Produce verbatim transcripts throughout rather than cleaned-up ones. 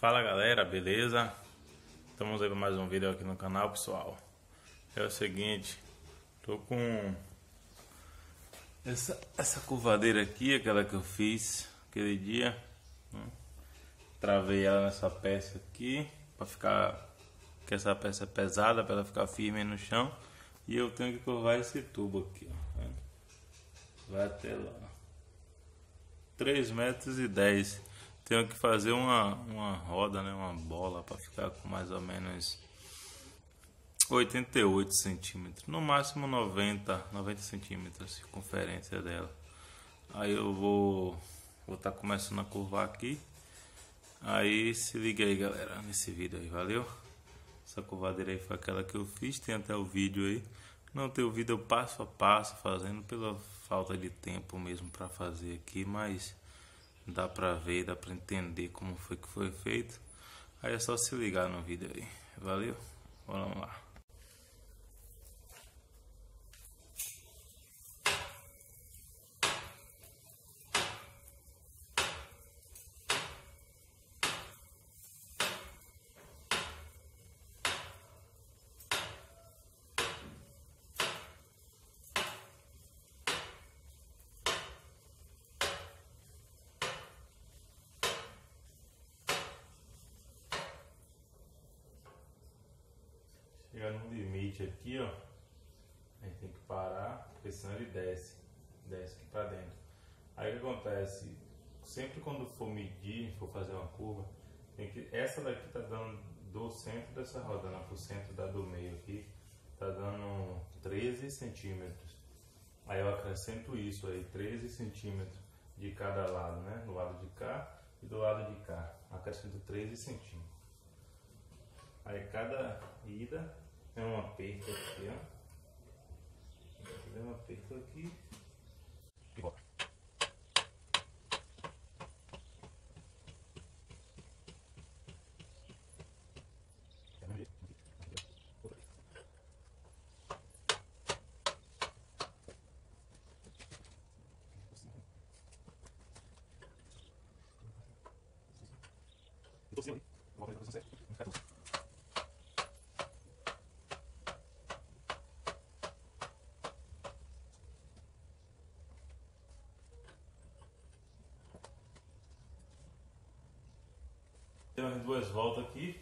Fala galera, beleza? Estamos aí com mais um vídeo aqui no canal, pessoal. É o seguinte, tô com essa, essa curvadeira aqui, aquela que eu fiz aquele dia, né? Travei ela nessa peça aqui para ficar, que essa peça é pesada, para ela ficar firme no chão. E eu tenho que curvar esse tubo aqui, ó, né? Vai até lá, três metros e dez. Tenho que fazer uma, uma roda, né, uma bola, para ficar com mais ou menos oitenta e oito centímetros, no máximo noventa, noventa centímetros a circunferência dela. Aí eu vou vou estar tá começando a curvar aqui. Aí se liga aí, galera, nesse vídeo aí, valeu? Essa curvadeira aí foi aquela que eu fiz, tem até o vídeo aí. Não tem o vídeo passo a passo fazendo pela falta de tempo mesmo para fazer aqui, mas dá pra ver, dá pra entender como foi que foi feito. Aí é só se ligar no vídeo aí, valeu? Vamos lá. Chegar no limite aqui, ó, a gente tem que parar, porque senão ele desce, desce aqui pra dentro. Aí o que acontece? Sempre quando for medir, for fazer uma curva, tem que, essa daqui tá dando do centro dessa roda, né, pro centro da do meio aqui, tá dando treze centímetros. Aí eu acrescento isso aí, treze centímetros de cada lado, né, do lado de cá e do lado de cá, acrescento treze centímetros. Aí cada ida é um aperto aqui, ó. É um aperto aqui e bora. Eu tô sem ali, vou fazer a posição certa, não ficar tudo. Tem umas duas voltas aqui,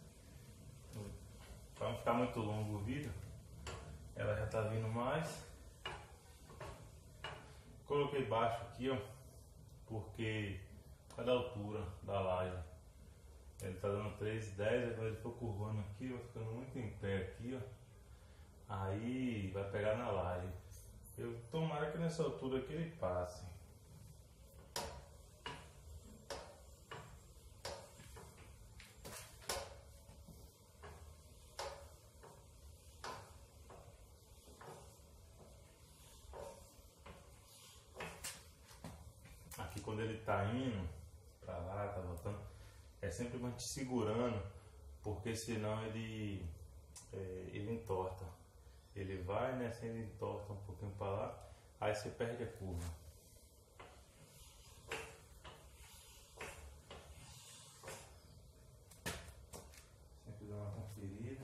para não ficar muito longo o vídeo. Ela já tá vindo mais. Coloquei baixo aqui, ó, porque cada altura da laje. Ele tá dando três e dez, agora ele for curvando aqui, vai ficando muito em pé aqui, ó. Aí vai pegar na laje. Eu tomara que nessa altura aqui ele passe. Aqui quando ele tá indo pra lá, tá voltando, é sempre manter segurando, porque senão ele, é, ele entorta. Ele vai, né, assim ele entorta um pouquinho pra lá, aí você perde a curva. Sempre dá uma conferida.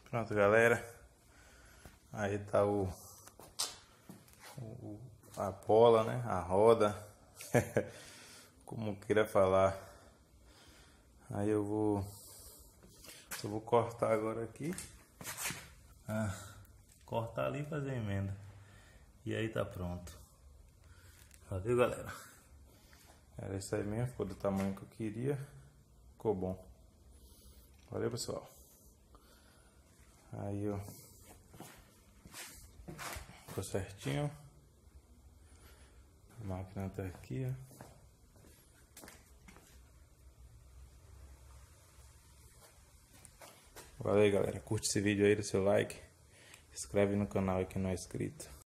Pronto, galera. Aí tá o, o a bola, né? A roda. Como queira falar. Aí eu vou eu vou cortar agora aqui. Ah, cortar ali e fazer a emenda. E aí tá pronto. Valeu, galera. Era isso aí mesmo, ficou do tamanho que eu queria. Ficou bom. Valeu, pessoal. Aí, ó. Ficou certinho. A máquina tá aqui, ó. Valeu, galera. Curte esse vídeo aí, dá seu like. Se inscreve no canal aí que não é inscrito.